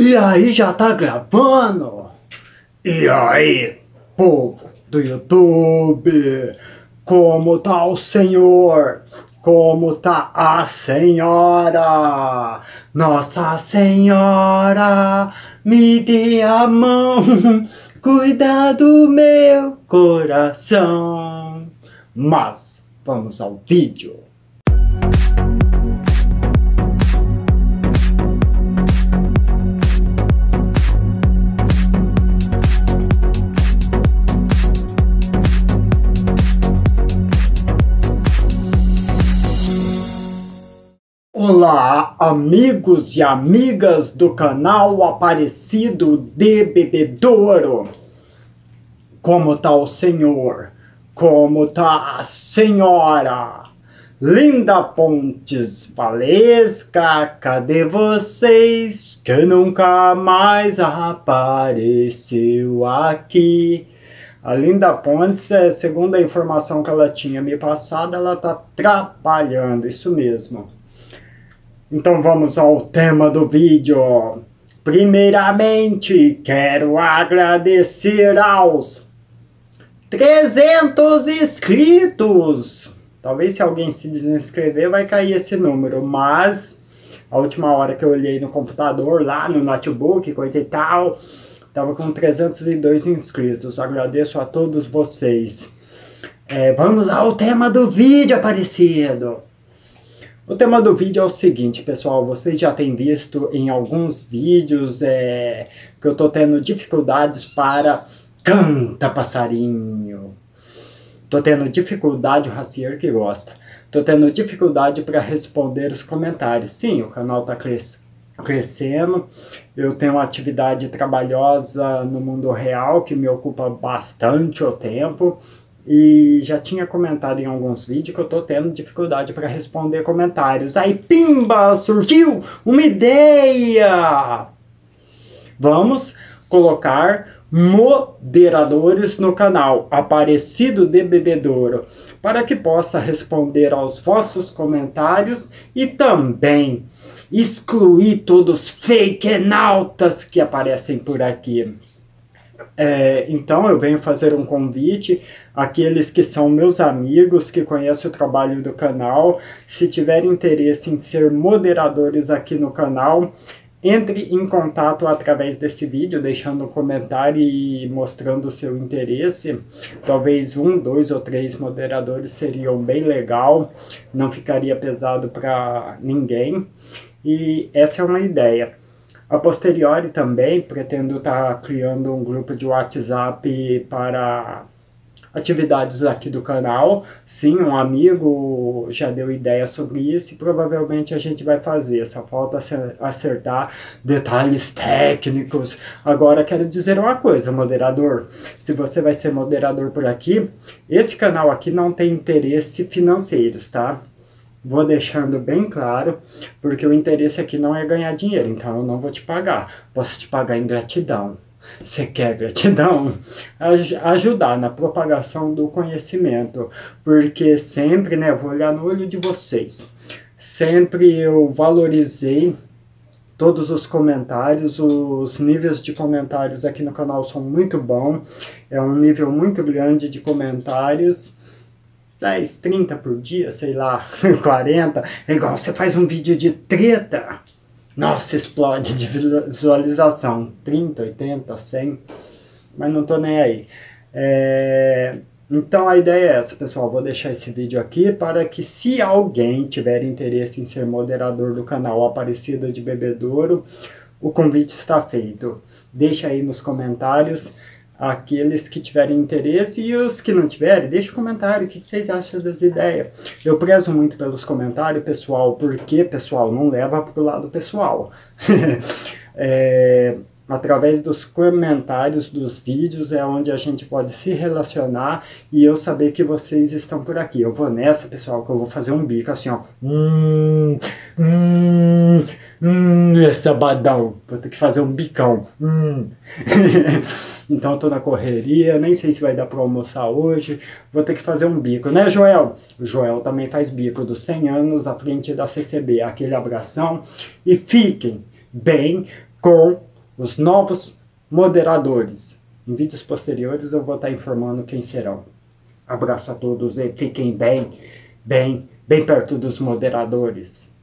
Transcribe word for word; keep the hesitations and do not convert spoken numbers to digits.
E aí, já tá gravando? E aí, povo do YouTube? Como tá o senhor? Como tá a senhora? Nossa Senhora, me dê a mão, cuida do meu coração. Mas vamos ao vídeo. Olá, amigos e amigas do canal Aparecido de Bebedouro. Como tá o senhor? Como tá a senhora? Linda Pontes Valesca, cadê vocês? Que nunca mais apareceu aqui. A Linda Pontes, segundo a informação que ela tinha me passado, ela tá trabalhando, isso mesmo. Então vamos ao tema do vídeo. Primeiramente, quero agradecer aos trezentos inscritos. Talvez se alguém se desinscrever vai cair esse número, mas a última hora que eu olhei no computador, lá no notebook, coisa e tal, tava com trezentos e dois inscritos. Agradeço a todos vocês. É, vamos ao tema do vídeo, Aparecido. O tema do vídeo é o seguinte, pessoal, vocês já têm visto em alguns vídeos é, que eu tô tendo dificuldades para canta passarinho. Tô tendo dificuldade, o Racier que gosta, tô tendo dificuldade para responder os comentários. Sim, o canal tá cres crescendo, eu tenho uma atividade trabalhosa no mundo real que me ocupa bastante o tempo. E já tinha comentado em alguns vídeos que eu tô tendo dificuldade para responder comentários. Aí, pimba, surgiu uma ideia! Vamos colocar moderadores no canal Aparecido de Bebedouro, para que possa responder aos vossos comentários e também excluir todos os fake nautas que aparecem por aqui. É, então eu venho fazer um convite àqueles que são meus amigos, que conhecem o trabalho do canal. Se tiverem interesse em ser moderadores aqui no canal, entre em contato através desse vídeo, deixando um comentário e mostrando o seu interesse. Talvez um, dois ou três moderadores seriam bem legal, não ficaria pesado para ninguém. E essa é uma ideia. A posteriori também pretendo estar criando um grupo de WhatsApp para atividades aqui do canal. Sim, um amigo já deu ideia sobre isso e provavelmente a gente vai fazer. Só falta acertar detalhes técnicos. Agora quero dizer uma coisa, moderador. Se você vai ser moderador por aqui, esse canal aqui não tem interesse financeiros, tá? Vou deixando bem claro, porque o interesse aqui não é ganhar dinheiro, então eu não vou te pagar. Posso te pagar em gratidão. Você quer gratidão? Aj ajudar na propagação do conhecimento, porque sempre, né, vou olhar no olho de vocês, sempre eu valorizei todos os comentários, os níveis de comentários aqui no canal são muito bons, é um nível muito grande de comentários, dez, trinta por dia, sei lá, quarenta, é igual você faz um vídeo de treta, nossa, explode de visualização, trinta, oitenta, cem, mas não tô nem aí. É... Então a ideia é essa, pessoal, vou deixar esse vídeo aqui para que se alguém tiver interesse em ser moderador do canal Aparecido de Bebedouro, o convite está feito. Deixa aí nos comentários aqueles que tiverem interesse e os que não tiverem, deixa um comentário, o que vocês acham das ideias. Eu prezo muito pelos comentários, pessoal, porque, pessoal, não leva pro lado pessoal. é, através dos comentários dos vídeos é onde a gente pode se relacionar e eu saber que vocês estão por aqui. Eu vou nessa, pessoal, que eu vou fazer um bico assim, ó. Hum, hum, hum, sabadão. Vou ter que fazer um bicão. Hum. Então eu tô na correria, nem sei se vai dar para almoçar hoje, vou ter que fazer um bico, né, Joel? O Joel também faz bico dos cem anos à frente da C C B. Aquele abração e fiquem bem com os novos moderadores. Em vídeos posteriores eu vou estar informando quem serão. Abraço a todos e fiquem bem, bem, bem perto dos moderadores.